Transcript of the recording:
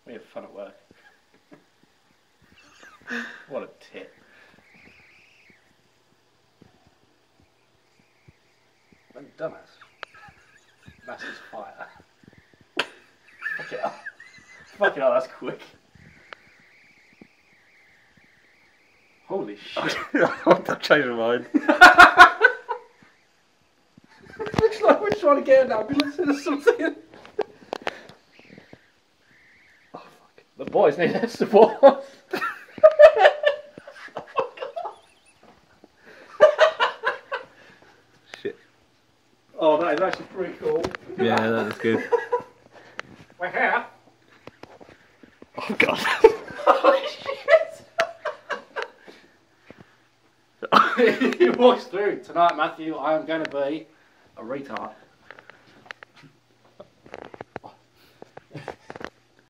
We have fun at work. What a tit. Dumbass. Massive fire. Fuck it up. Fuck it up, that's quick. Holy shit. I've changed my mind. Looks like we're trying to get an ambulance or something. Oh fuck. The boys need their support. Shit. Oh, that is actually pretty cool. Yeah, that is good. We're here. Oh god. Holy shit. He walks through. Tonight, Matthew, I am going to be a retard.